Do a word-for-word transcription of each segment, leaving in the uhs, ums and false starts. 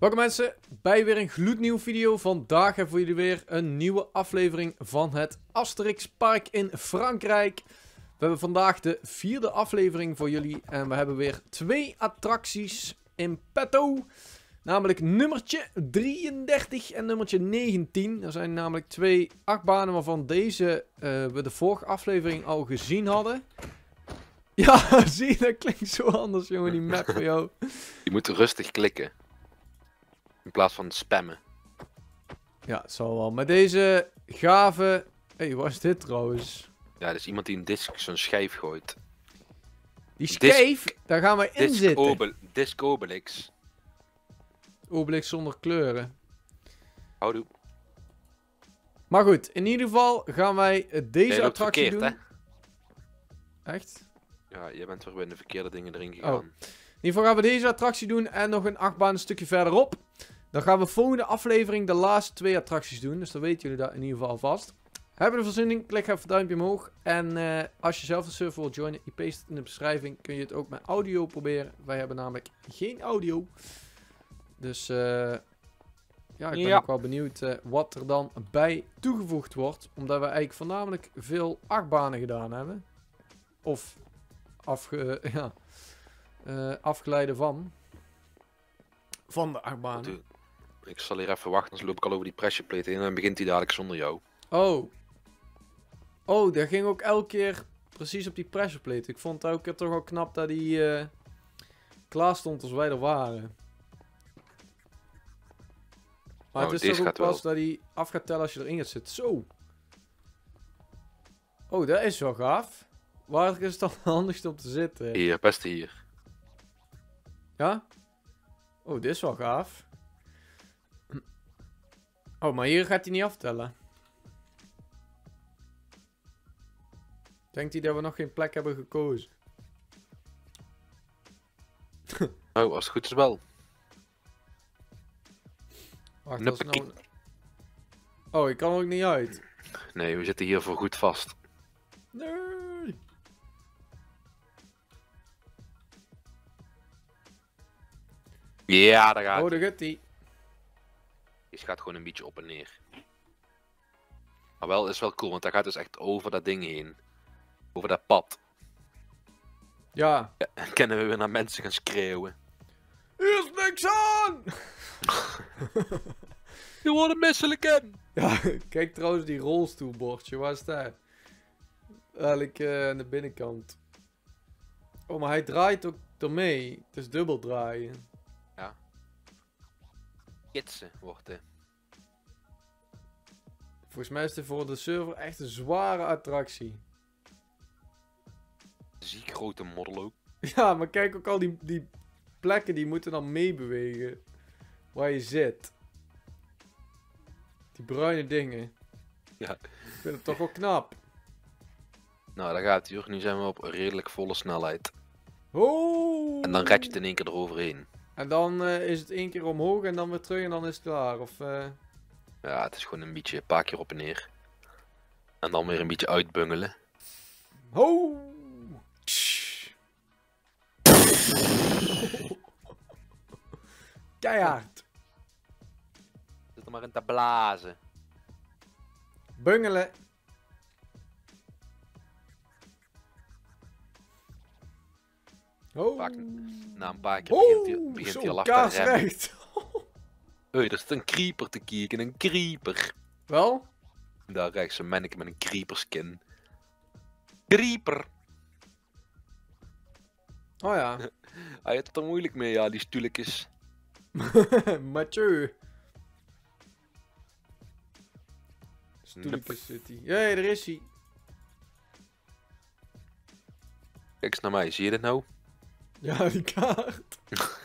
Welkom mensen, bij weer een gloednieuwe video. Vandaag hebben we voor jullie weer een nieuwe aflevering van het Asterix Park in Frankrijk. We hebben vandaag de vierde aflevering voor jullie en we hebben weer twee attracties in petto. Namelijk nummertje drieëndertig en nummertje negentien. Er zijn namelijk twee achtbanen waarvan deze uh, we de vorige aflevering al gezien hadden. Ja, zie je, dat klinkt zo anders, jongen, die map voor jou. Je moet rustig klikken. In plaats van spammen. Ja, het zal wel. Met deze gave... Hé, hey, wat is dit trouwens? Ja, dat is iemand die een disc zo'n schijf gooit. Die schijf, daar gaan we in disc zitten. Obel disc Obelix. Obelix zonder kleuren. Houdoe. Maar goed, in ieder geval gaan wij deze nee, attractie verkeerd, doen. Hè? Echt? Ja, je bent weer bij de verkeerde dingen erin gegaan. Oh. In ieder geval gaan we deze attractie doen en nog een achtbaan een stukje verderop. Dan gaan we volgende aflevering de laatste twee attracties doen. Dus dan weten jullie dat in ieder geval alvast. Hebben we er zin in? Klik even een duimpje omhoog. En uh, als je zelf de server wilt joinen, je paste het in de beschrijving. Kun je het ook met audio proberen. Wij hebben namelijk geen audio. Dus uh, ja, ik ben ja. ook wel benieuwd uh, wat er dan bij toegevoegd wordt. Omdat we eigenlijk voornamelijk veel achtbanen gedaan hebben. Of afge... ja... Uh, afgeleide van. Van de achtbanen. Ik zal hier even wachten, dan loop ik al over die pressure plate heen en dan begint hij dadelijk zonder jou. Oh. Oh, dat ging ook elke keer precies op die pressure plate. Ik vond het elke keer toch wel knap dat die uh, klaar stond als wij er waren. Maar oh, het is toch ook pas wel. dat hij af gaat tellen als je erin gaat zitten. Zo. Oh, dat is wel gaaf. Waar is het dan handigst om te zitten? Hier, best hier. Ja? Oh, dit is wel gaaf. Oh, maar hier gaat hij niet aftellen. Denkt hij dat we nog geen plek hebben gekozen? Oh, als het goed is wel. Wacht, dat is nou... Oh, ik kan er ook niet uit. Nee, we zitten hier voor goed vast. Nee. Ja, daar gaat Oh, daar gaat hij. Deze gaat gewoon een beetje op en neer. Maar wel, is wel cool, want hij gaat dus echt over dat ding heen. Over dat pad. Ja. Ja, en kunnen we weer naar mensen gaan schreeuwen. Hier is niks aan! Je wordt een misselijk in! Ja, kijk trouwens die rolstoelbordje. Waar is dat? Eigenlijk uh, aan de binnenkant. Oh, maar hij draait ook ermee. Het is dubbel draaien. Ja. Kitsen wordt het. Volgens mij is dit voor de server echt een zware attractie. Ziek grote model ook. Ja, maar kijk ook al die, die plekken die moeten dan meebewegen. Waar je zit. Die bruine dingen. Ja. Ik vind het toch wel knap. Nou, daar gaat hij hoor. Nu zijn we op redelijk volle snelheid. Oh! En dan red je het in één keer eroverheen. En dan uh, is het één keer omhoog en dan weer terug en dan is het klaar. Of, uh... Ja, het is gewoon een beetje een paar keer op en neer. En dan weer een beetje uitbungelen. Ho! Keihard. Zit er maar in te blazen. Bungelen. Oh. Vaak, na een paar keer Oh, begint hij, begint zo, hij al af te remmen. kaarsrecht. Hé, er zit een creeper te kijken, een creeper. Wel? Daar rechts een manneke met een creeperskin. Creeper! Oh ja. Hij heeft het er moeilijk mee, ja, die stoelekjes. Mathieu. Stoeltjes zit hij. Jee, daar is hij. Kijk eens naar mij, zie je dit nou? Ja, die kaart.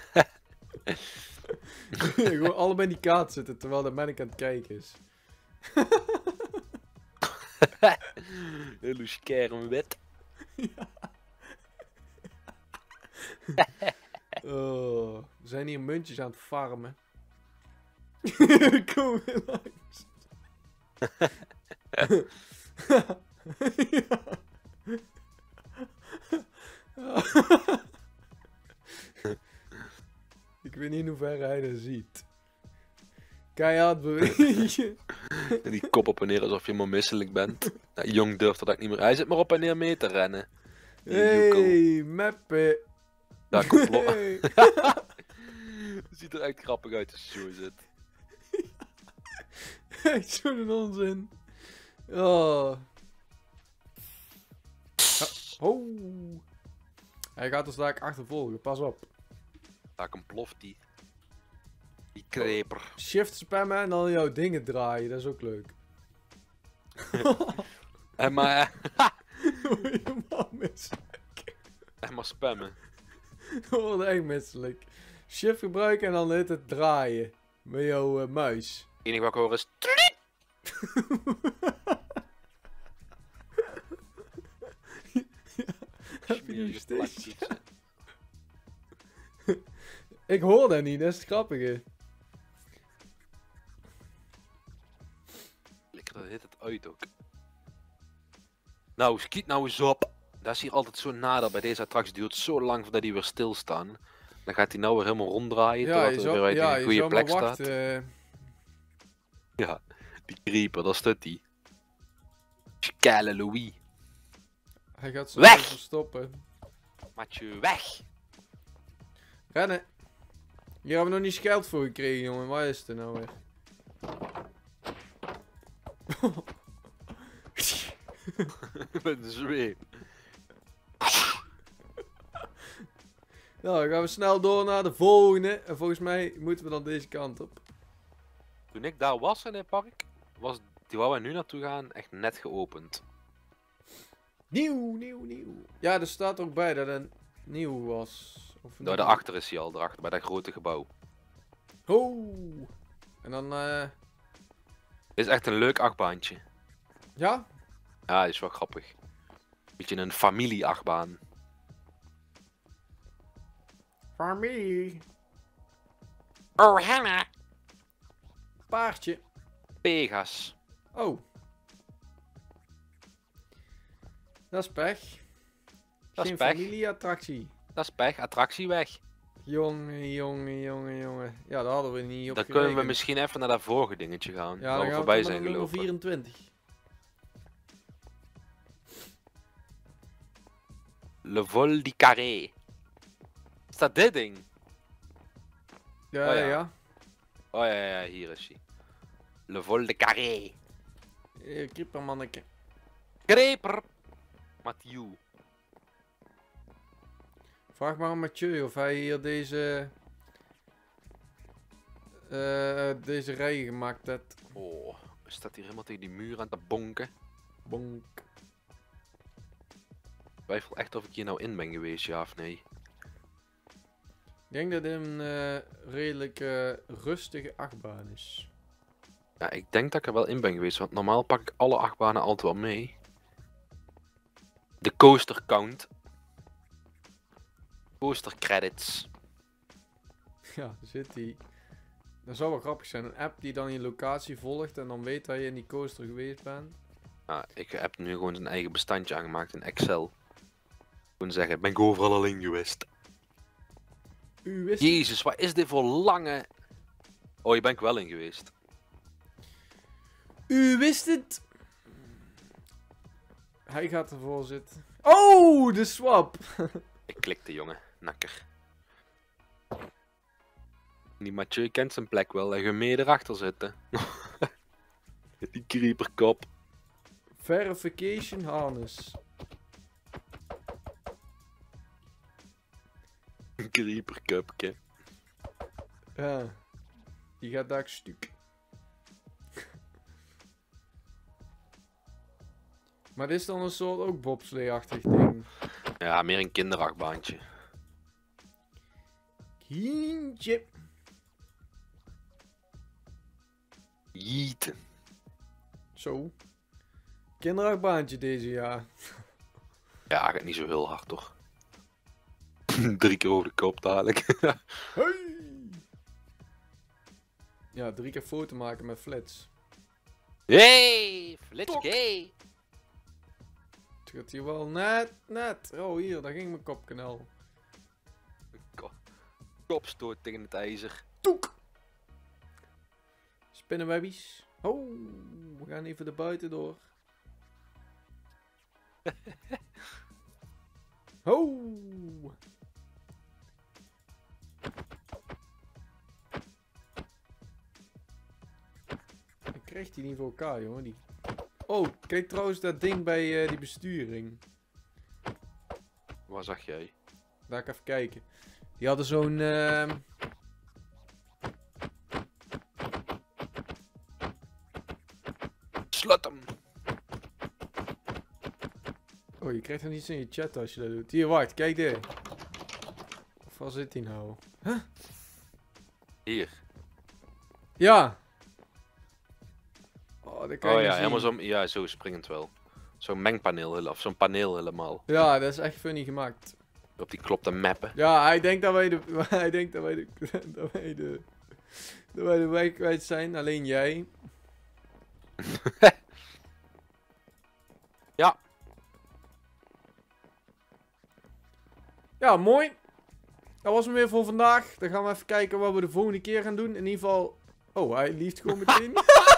Gewoon allebei in die kaart zitten terwijl de man aan het kijken is. Hele schermwet. Ja. Oh, we zijn hier muntjes aan het farmen. Kom weer langs. Ik weet niet in hoeverre hij dat ziet. Keihard bewegen. En die kop op en neer alsof je maar misselijk bent. Nou, jong durft dat ook niet meer. Hij zit maar op en neer mee te rennen. Die joekel. Hey, meppe. Ja, complot. Hey. Ziet er echt grappig uit als je zo zit. Echt zo'n onzin. Oh. Oh. Hij gaat ons daar achtervolgen, pas op. Daar ploft die. Die kreper. Shift spammen en dan jouw dingen draaien, dat is ook leuk. En maar, Helemaal misselijk. en maar spammen. Dat wordt echt misselijk. Shift gebruiken en dan heet het draaien. Met jouw uh, muis. Het enige wat ik hoor is... Heb je nog Smerige steeds? plaktoetsen. Ik hoor dat niet, dat is het grappige. Lekker, dat hit het uit ook. Nou, schiet nou eens op. Dat is hier altijd zo nadeel. Bij deze attractie duurt het zo lang voordat die weer stilstaan. Dan gaat hij nou weer helemaal ronddraaien. Ja, totdat je hij zou, weer uit ja, een je goede zou plek maar staat. wachten. eh. Ja, die creeper, daar staat die. Scale Louis. Hij gaat zo Weg! even verstoppen. Mathieu, weg! Rennen. Hier hebben we nog niet geld voor gekregen, jongen. Waar is het nou weer? Met een zweep. Nou, dan gaan we snel door naar de volgende. En volgens mij moeten we dan deze kant op. Toen ik daar was in het park, was die waar we nu naartoe gaan echt net geopend. Nieuw, nieuw, nieuw. Ja, er staat ook bij dat het nieuw was. Of Nou, niet? daarachter is hij al, daarachter bij dat grote gebouw. Oh. En dan, eh... Dit is echt een leuk achtbaantje. ja? Ja, die is wel grappig. Beetje een familie-achtbaan. Familie. Oh, Hannah! Paardje. Pegas. Oh. Dat is pech. Dat is Geen pech. familieattractie. Dat is pech, attractie weg. Jongen, jongen, jongen, jongen. Ja, daar hadden we niet op Dan kunnen we gerekend. misschien even naar dat vorige dingetje gaan. Ja, waar dan we gaan we voorbij toch zijn naar nummer gelopen. vierentwintig. Le Vol di Carré. Is dat dit ding? Ja, Oh, ja, ja. ja. Oh ja, ja, hier is hij. Le Vol de Carré. Eh, Creepermanneke. Creeper. Mathieu. Vraag maar aan Mathieu of hij hier deze... eh, deze rij gemaakt heeft. Oh, staat hier helemaal tegen die muur aan te bonken. Bonk. Ik twijfel echt of ik hier nou in ben geweest, ja of nee. Ik denk dat dit een eh, redelijk eh, rustige achtbaan is. Ja, ik denk dat ik er wel in ben geweest, want normaal pak ik alle achtbanen altijd wel mee. De coaster count. Coaster credits. Ja, daar zit hij. Dat zou wel grappig zijn. Een app die dan je locatie volgt en dan weet dat je in die coaster geweest bent. Nou, ik heb nu gewoon zijn eigen bestandje aangemaakt in Excel. Gewoon zeggen, ben ik overal al in geweest. U wist Jezus, wat is dit voor lange... Oh, je bent ik wel in geweest. U wist het! Hij gaat ervoor zitten. Oh, de swap! Ik klikte, jongen. Nakker. Die Mathieu kent zijn plek wel. En je mee erachter zitten. Die creeperkop. Verification harness. Een creeperkupje. Ja. Die gaat daar stuk. Maar dit is dan een soort ook bobslee-achtig ding. Ja, meer een kinderachtbaantje. Kindje. Jeeten. Zo. Kinderachtbaantje deze jaar. Ja, gaat niet zo heel hard toch. Drie keer over de kop dadelijk. Hey! Ja, drie keer foto maken met flits. Hey, let's Tok. go. Het gaat hier wel net, net. Oh, hier, daar ging mijn kopkanaal. Ko- Kopstoot tegen het ijzer. Toek! spinnenwebbies. Oh, we gaan even de buiten door. Oh. Ik krijg die niet voor elkaar, jongen. Die... Oh, kijk trouwens dat ding bij uh, die besturing. Waar zag jij? Laat ik even kijken. Die hadden zo'n... Uh... Slut hem! Oh, je krijgt dan iets in je chat als je dat doet. Hier, wacht, kijk dit. Of waar zit die nou? Huh? Hier. Ja! Oh, dat kan Oh je ja, niet helemaal zien. zo, ja, zo springend wel. Zo'n mengpaneel, of zo'n paneel helemaal. Ja, dat is echt funny gemaakt. Op die klopt te mappen. Ja, hij denkt dat wij de... Hij denkt dat wij de... Dat wij de... Dat wij de weg kwijt zijn. Alleen jij. Ja. Ja, mooi. Dat was hem weer voor vandaag. Dan gaan we even kijken wat we de volgende keer gaan doen. In ieder geval... Oh, hij lieft gewoon meteen.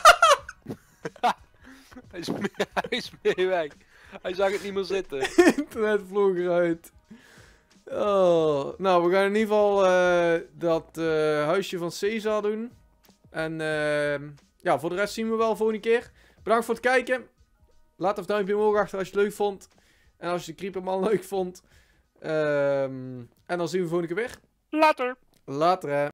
Hij is, mee, hij is mee weg. Hij zag het niet meer zitten. Internet vloog eruit. Oh. Nou, we gaan in ieder geval uh, dat uh, huisje van Cesar doen. En uh, ja, voor de rest zien we wel volgende keer. Bedankt voor het kijken. Laat even een duimpje omhoog achter als je het leuk vond. En als je de Creeperman leuk vond. Um, en dan zien we volgende keer weer. Later. Later hè.